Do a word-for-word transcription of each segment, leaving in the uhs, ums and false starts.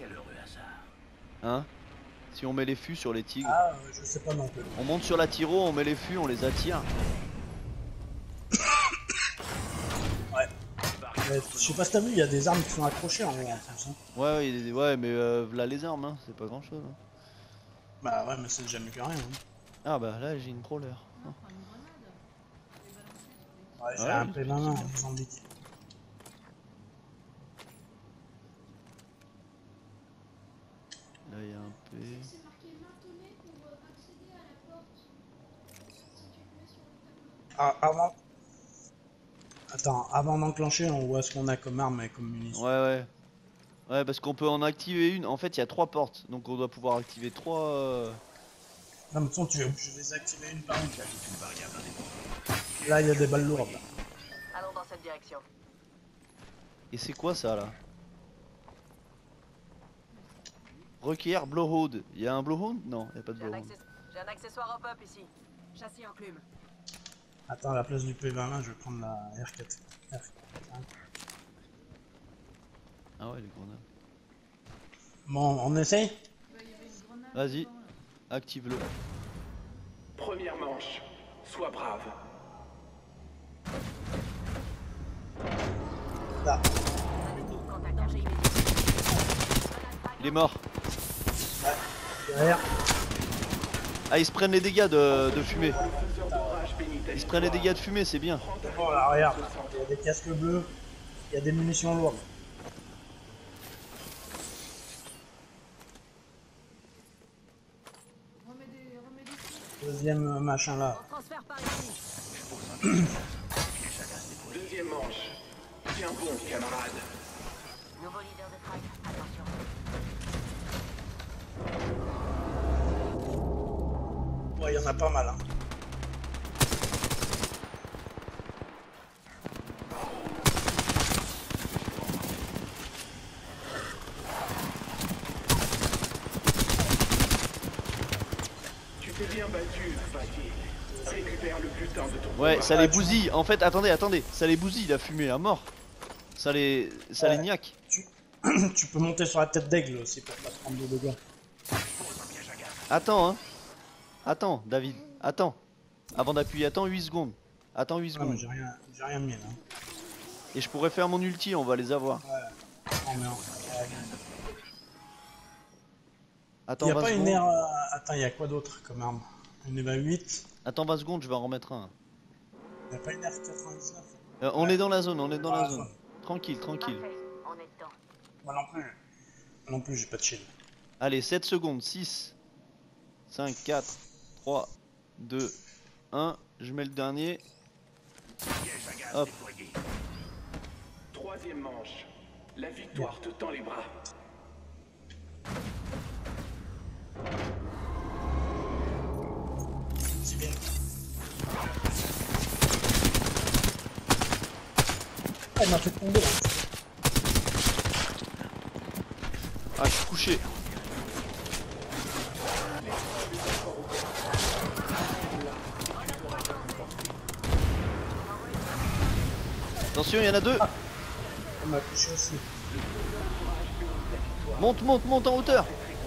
Hein? Si on met les fûts sur les tigres. Ah, euh, je sais pas non plus. On monte sur la tiro, on met les fûts, on les attire. Ouais. Mais, je sais pas si t'as vu, il y a des armes qui sont accrochées en haut en plus. Hein. Ouais, ouais, il y a- ouais, mais euh, là les armes, hein, c'est pas grand chose. Hein. Bah ouais, mais c'est déjà mieux que rien. Hein. Ah bah là j'ai une crawler. Hein. Ouais, j'ai Ouais, un P vingt en zombie. Là il y a un P. Ah, avant. Attends, avant d'enclencher, on voit ce qu'on a comme arme et comme munitions. Ouais, ouais. Ouais, parce qu'on peut en activer une. En fait, il y a trois portes, donc on doit pouvoir activer trois. Euh... Non, mais de toute façon, tu es obligé de les activer une par une. Là, il y a des balles lourdes. Là. Allons dans cette direction. Et c'est quoi ça là? Requiert blowhold. Il y a un blowhold? Non, il n'y a pas de J'ai un, blowhold. access... J'ai un accessoire hop-up ici. Châssis enclume. Attends, à la place du P vingt, je vais prendre la R quatre. R quatre. Ah ouais, les grenades. Bon, on essaye? Vas-y, active-le. Première manche, sois brave. Là. Contact danger immédiat. Il est mort. Ouais. Derrière. Ah, ils se prennent les dégâts de, de fumée. Faiseur d'orage Ils se pénitentiaire. prennent les dégâts de fumée, c'est bien. Oh là, regarde. Il y a des casques bleus. Il y a des munitions lourdes. Deuxième machin là. On transfère par ici. Deuxième manche. Tiens bon, camarade. Nouveau leader de frag. Attention. Ouais, il y en a pas mal. Hein. Tu t'es bien battu, Fatih. Récupère le butin de ton Ouais, combat. ça les bousille. En fait, attendez, attendez. Ça les bousille, la fumée, à mort. Ça les, ça Ouais. les niaque. Tu... tu peux monter sur la tête d'aigle aussi pour pas prendre de dégâts. Attends, hein. Attends, David. Attends. Avant d'appuyer, attends huit secondes. Attends huit Ah, mais secondes. j'ai rien, j'ai rien mis là. Et je pourrais faire mon ulti, on va les avoir. Ouais. Oh merde. Ouais. Attends Y a vingt pas secondes. une R... euh, Attends, y a quoi d'autre comme arme? Une E V A huit. Attends vingt secondes, je vais en remettre un. Y a pas une R quatre-vingt-dix-neuf? Euh, on Ouais. est dans la zone, on est dans Dans la la zone. zone. Tranquille, tranquille. Parfait. On est dedans. Moi non plus. Moi non plus, j'ai pas de shield. Allez, sept secondes. six, cinq, quatre, trois, deux, un. Je mets le dernier. Hop. Troisième manche. La victoire te tend les bras. C'est bien. Ah, il m'a fait tomber là. Ah, je suis couché. Attention, il y en a deux. Il m'a touché aussi. Monte, monte, monte en hauteur.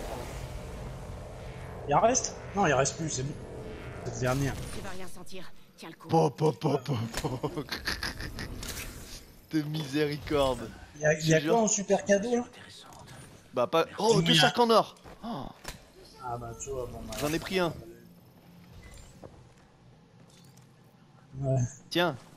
Il en reste? Non, il en reste plus, c'est bon. Cette dernière. Tu vas rien sentir. Tiens le coup. Pop, pop, pop, pop, pop. De miséricorde. Il y a, y a Je quoi jure. en super cadeau là? Bah pas... Oh, Combien? deux sacs en or. Oh, Ah bah tu vois, bon bah. j'en ai pris un. Ouais. Tiens,